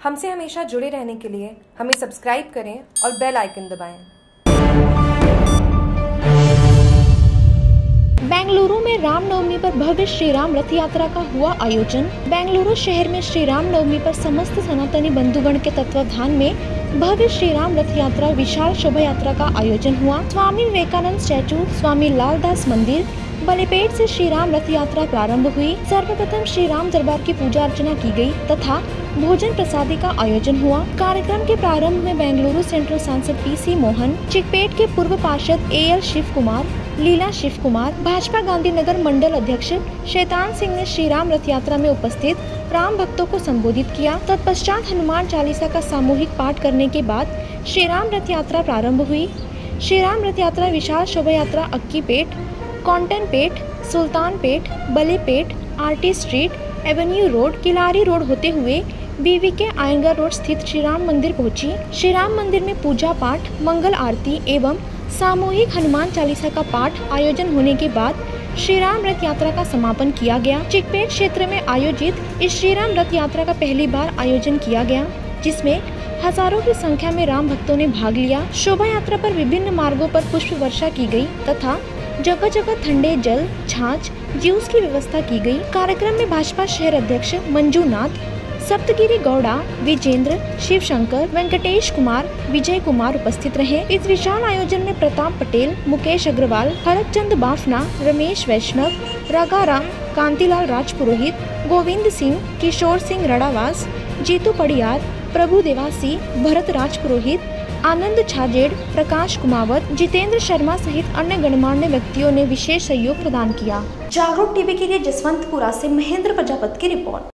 हमसे हमेशा जुड़े रहने के लिए हमें सब्सक्राइब करें और बेल आइकन दबाएं। बेंगलुरु में रामनवमी पर भव्य श्री राम रथ यात्रा का हुआ आयोजन। बेंगलुरु शहर में श्री राम नवमी पर समस्त सनातनी बंधुगण के तत्वावधान में भव्य श्री राम रथ यात्रा विशाल शोभा यात्रा का आयोजन हुआ। स्वामी विवेकानंद स्टैचू, स्वामी लालदास मंदिर, बलिपेट से श्री राम रथ यात्रा प्रारंभ हुई। सर्वप्रथम श्री राम दरबार की पूजा अर्चना की गई तथा भोजन प्रसादी का आयोजन हुआ। कार्यक्रम के प्रारंभ में बेंगलुरु सेंट्रल सांसद पीसी मोहन, चिकपेट के पूर्व पार्षद एएल शिव कुमार, लीला शिव कुमार, भाजपा गांधीनगर मंडल अध्यक्ष शैतान सिंह ने श्री राम रथ यात्रा में उपस्थित राम भक्तों को संबोधित किया। तत्पश्चात हनुमान चालीसा का सामूहिक पाठ करने के बाद श्री राम रथ यात्रा प्रारंभ हुई। श्री राम रथ यात्रा विशाल शोभा यात्रा Akkipet, Cottonpet, Sultanpet, Balepet, R T street, avenue road, Kilari road होते हुए बीवीके आयंगर रोड स्थित श्री राम मंदिर पहुंची। श्री राम मंदिर में पूजा पाठ, मंगल आरती एवं सामूहिक हनुमान चालीसा का पाठ आयोजन होने के बाद श्री राम रथ यात्रा का समापन किया गया। चिकपेट क्षेत्र में आयोजित इस श्री राम रथ यात्रा का पहली बार आयोजन किया गया, जिसमें हजारों की संख्या में राम भक्तों ने भाग लिया। शोभा यात्रा पर विभिन्न मार्गों पर पुष्प वर्षा की गई तथा जगह जगह ठंडे जल, छाछ, जूस की व्यवस्था की गई। कार्यक्रम में भाजपा शहर अध्यक्ष मंजूनाथ, सप्तगिरी गौड़ा, विजेंद्र, शिवशंकर, वेंकटेश कुमार, विजय कुमार उपस्थित रहे। इस विशाल आयोजन में प्रताप पटेल, मुकेश अग्रवाल, हरकचंद बाफना, रमेश वैष्णव, रागाराम, कांतिलाल राजपुरोहित, गोविंद सिंह, किशोर सिंह रड़ावास, जीतू पड़ियार, प्रभु देवासी, भरत राजपुरोहित, आनंद छाजेड़, प्रकाश कुमावत, जितेंद्र शर्मा सहित अन्य गणमान्य व्यक्तियों ने विशेष सहयोग प्रदान किया। जागरूक टीवी के लिए जसवंतपुरा से महेंद्र प्रजापति की रिपोर्ट।